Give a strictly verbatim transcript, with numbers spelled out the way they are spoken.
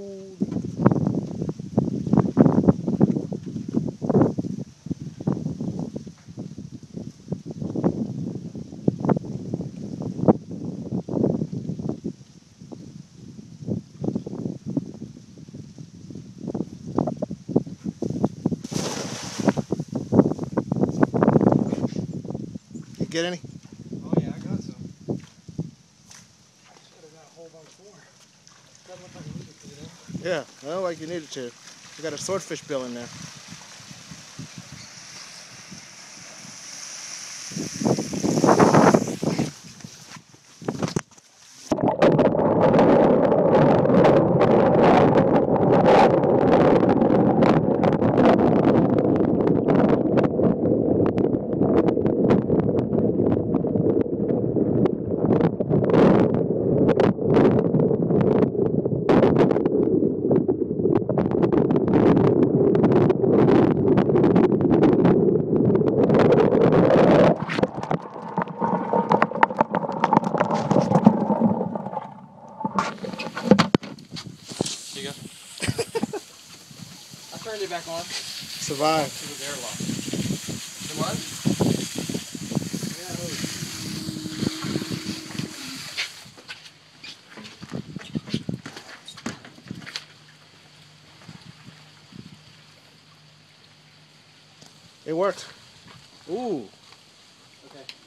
cool. You get any? Oh yeah, I got some. Should have got a whole bunch more. Doesn't look like I needed to though. Yeah, well, like you needed to. We got a swordfish bill in there. Here you go. I turned it back on. Survive. It was airlock. It was? Yeah, it was. It worked. Ooh. Okay.